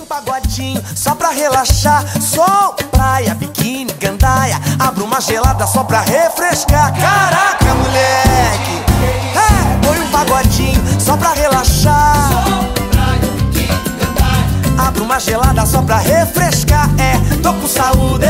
pagodinho só pra relaxar. Sol, praia, biquíni, gandaia. Abro uma gelada só pra refrescar. Caraca, moleque! Põe um pagodinho só pra relaxar. Sol, praia, biquíni, gandaia. Abro uma gelada só pra refrescar. Tô com saúde,